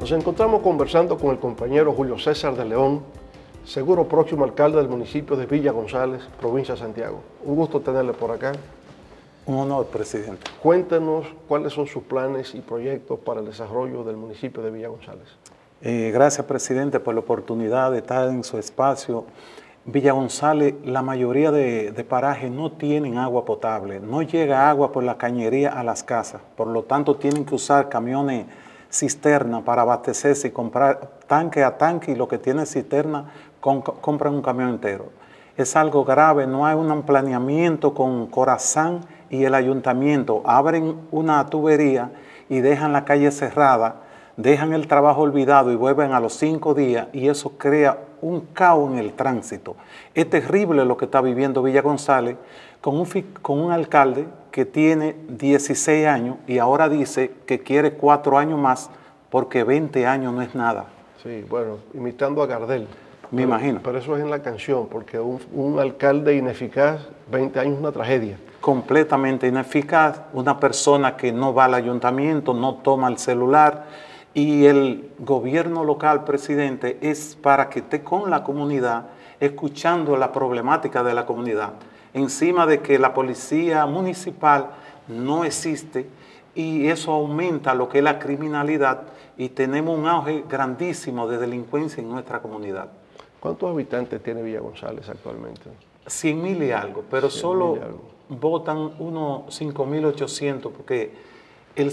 Nos encontramos conversando con el compañero Julio César de León, seguro próximo alcalde del municipio de Villa González, provincia de Santiago. Un gusto tenerle por acá. Un honor, presidente. Cuéntenos cuáles son sus planes y proyectos para el desarrollo del municipio de Villa González. Gracias, presidente, por la oportunidad de estar en su espacio. Villa González, la mayoría de parajes no tienen agua potable, no llega agua por la cañería a las casas, por lo tanto tienen que usar camiones cisterna para abastecerse y comprar tanque a tanque, y lo que tiene cisterna compran un camión entero. Es algo grave, no hay un planeamiento con Corazán y el ayuntamiento. Abren una tubería y dejan la calle cerrada, dejan el trabajo olvidado y vuelven a los 5 días, y eso crea un caos en el tránsito. Es terrible lo que está viviendo Villa González con un alcalde que tiene 16 años y ahora dice que quiere 4 años más porque 20 años no es nada. Sí, bueno, imitando a Gardel. Me imagino. Pero eso es en la canción, porque un alcalde ineficaz, 20 años es una tragedia. Completamente ineficaz, una persona que no va al ayuntamiento, no toma el celular, y el gobierno local, presidente, es para que esté con la comunidad, escuchando la problemática de la comunidad, encima de que la policía municipal no existe, y eso aumenta lo que es la criminalidad, y tenemos un auge grandísimo de delincuencia en nuestra comunidad. ¿Cuántos habitantes tiene Villa González actualmente? 100.000 y algo, pero solo votan unos 5.800, porque el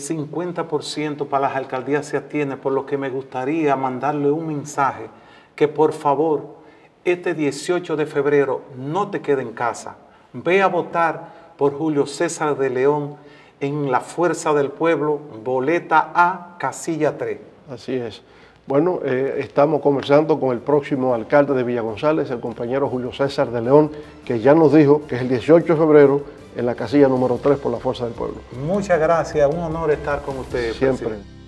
50% para las alcaldías se atiene, por lo que me gustaría mandarle un mensaje, que por favor, este 18 de febrero no te quede en casa, ve a votar por Julio César de León en la Fuerza del Pueblo, boleta A, casilla 3. Así es. Bueno, estamos conversando con el próximo alcalde de Villa González, el compañero Julio César de León, que ya nos dijo que es el 18 de febrero en la casilla número 3 por la Fuerza del Pueblo. Muchas gracias, un honor estar con ustedes. Siempre. Presidente.